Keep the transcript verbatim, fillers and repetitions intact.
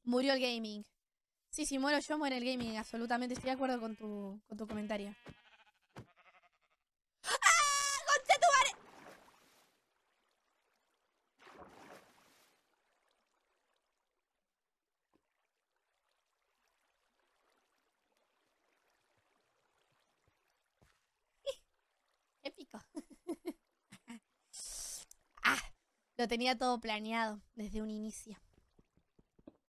Murió el gaming. Sí, si muero yo, muere el gaming, absolutamente. Estoy de acuerdo con tu, con tu comentario. ¡Ah! ¡Concha tu madre! Épico. Ah, lo tenía todo planeado desde un inicio.